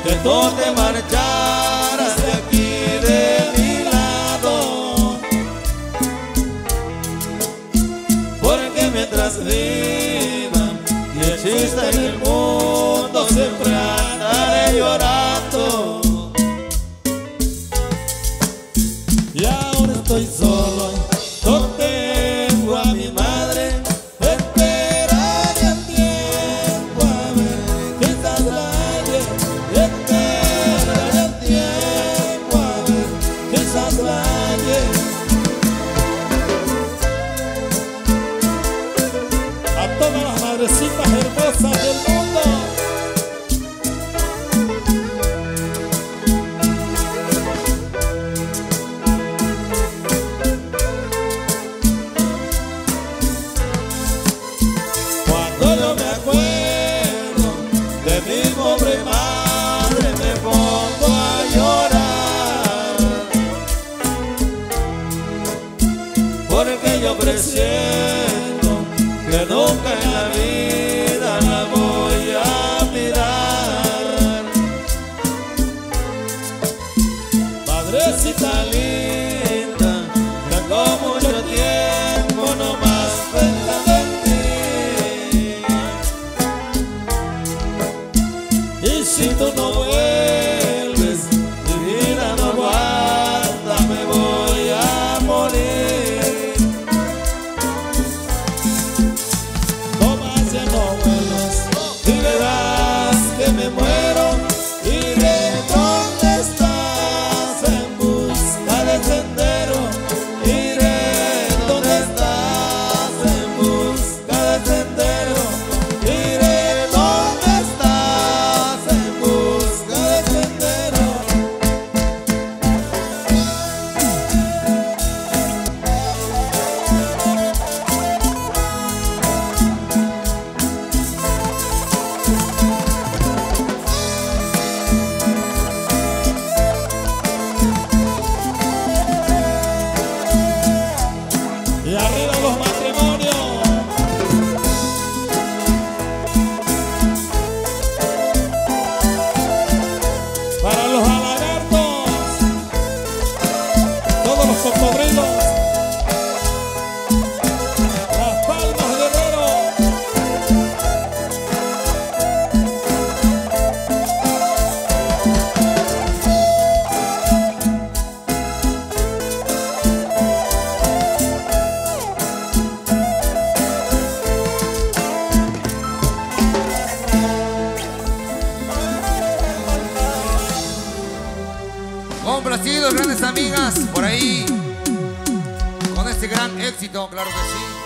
que tú te marcharas de aquí de mi lado, porque mientras viva y exista en el mundo siempre andaré llorando. Y ahora estoy solo, no tengo a mi madre. Esperaré el tiempo a ver, quizás la halle. Esperaré el tiempo a ver, quizás la halle. A todas las madrecitas hermosas del mundo. Yo me acuerdo de mi pobre madre, me pongo a llorar, porque yo presiento que nunca en la vida la voy a mirar. Madrecita linda, tengo mucho tiempo nomás pensando en ti. Y si tú no vuelves, mi vida no aguanta, me voy a morir. Tomás, ya no vuelvas y verás que me muero. Iré donde estás en busca del sendero. Iré donde estás en busca del sendero. Iré donde estás en busca del sendero. Y arriba los matrimonios. Para los alagartos, todos los cocodrilos, las palmas de Guerrero. Complacidos, grandes amigas, por ahí, con este gran éxito, claro que sí.